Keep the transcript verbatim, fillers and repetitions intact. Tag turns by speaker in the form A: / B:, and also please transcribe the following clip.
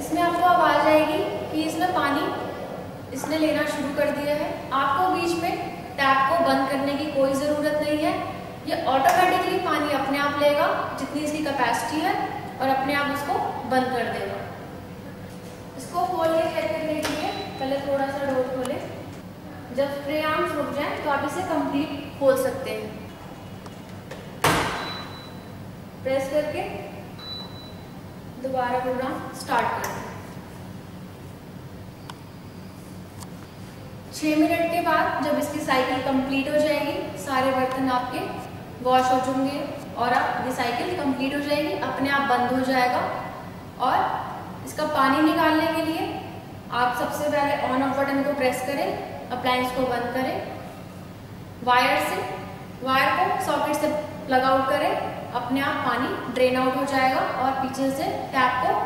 A: इसमें आपको आवाज़ आएगी कि इसमें पानी इसने लेना शुरू कर दिया है। आपको बीच में टैप को बंद करने की कोई ज़रूरत नहीं है। ये ऑटोमेटिकली पानी अपने आप लेगा जितनी इसकी कैपेसिटी है और अपने आप उसको बंद कर देगा। इसको खोल के चेक करने के लिए पहले थोड़ा सा डोर खोलें। जब स्प्रे आर्म्स रुक जाए तो आप इसे कंप्लीट खोल सकते हैं। प्रेस करके दोबारा प्रोग्राम स्टार्ट करें। छः मिनट के बाद जब इसकी साइकिल कंप्लीट हो जाएगी, सारे बर्तन आपके वॉश हो जाएंगे और आप ये साइकिल कंप्लीट हो जाएगी, अपने आप बंद हो जाएगा। और इसका पानी निकालने के लिए आप सबसे पहले ऑन ऑफ बटन को प्रेस करें, अप्लायंस को बंद करें, वायर से वायर को सॉकेट से प्लग आउट करें, अपने आप पानी ड्रेन आउट हो जाएगा और पीछे से टैप को